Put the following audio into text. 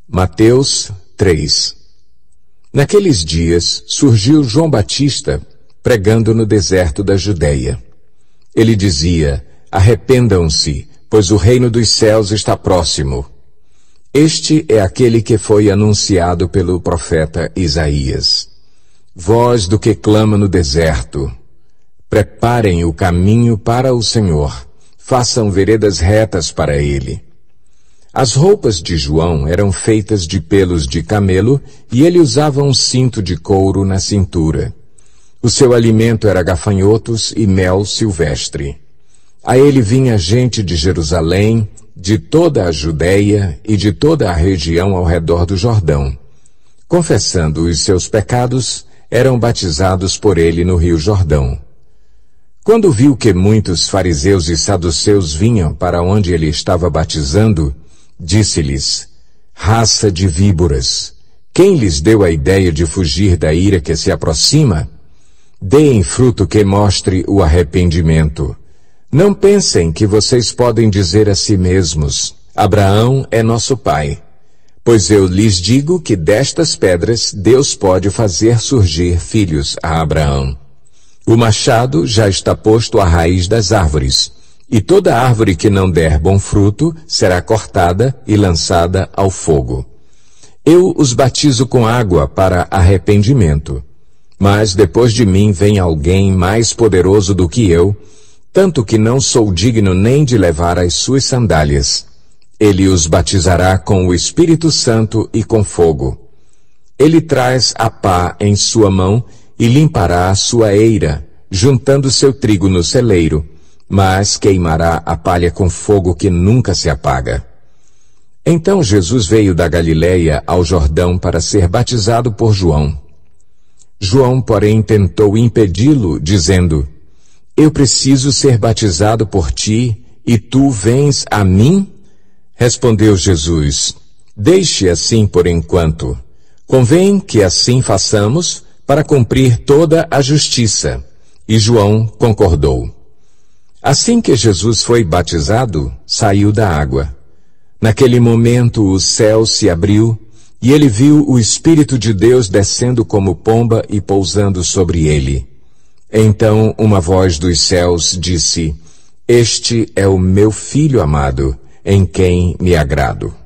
Mateus 3. Naqueles dias surgiu João Batista pregando no deserto da Judeia. Ele dizia: arrependam-se, pois o reino dos céus está próximo. Este é aquele que foi anunciado pelo profeta Isaías. Voz do que clama no deserto: preparem o caminho para o Senhor, façam veredas retas para ele. As roupas de João eram feitas de pelos de camelo e ele usava um cinto de couro na cintura. O seu alimento era gafanhotos e mel silvestre. A ele vinha gente de Jerusalém, de toda a Judeia e de toda a região ao redor do Jordão. Confessando os seus pecados, eram batizados por ele no rio Jordão. Quando viu que muitos fariseus e saduceus vinham para onde ele estava batizando, disse-lhes: raça de víboras, quem lhes deu a ideia de fugir da ira que se aproxima? Deem fruto que mostre o arrependimento. Não pensem que vocês podem dizer a si mesmos: Abraão é nosso pai. Pois eu lhes digo que destas pedras Deus pode fazer surgir filhos a Abraão. O machado já está posto à raiz das árvores, e toda árvore que não der bom fruto será cortada e lançada ao fogo. Eu os batizo com água para arrependimento, mas depois de mim vem alguém mais poderoso do que eu, tanto que não sou digno nem de levar as suas sandálias. Ele os batizará com o Espírito Santo e com fogo. Ele traz a pá em sua mão e limpará a sua eira, juntando seu trigo no celeiro, mas queimará a palha com fogo que nunca se apaga. Então Jesus veio da Galileia ao Jordão para ser batizado por João. João, porém, tentou impedi-lo, dizendo: eu preciso ser batizado por ti, e tu vens a mim? Respondeu Jesus: deixe assim por enquanto. Convém que assim façamos para cumprir toda a justiça. E João concordou. Assim que Jesus foi batizado, saiu da água. Naquele momento o céu se abriu, e ele viu o Espírito de Deus descendo como pomba e pousando sobre ele. Então uma voz dos céus disse: este é o meu Filho amado, em quem me agrado.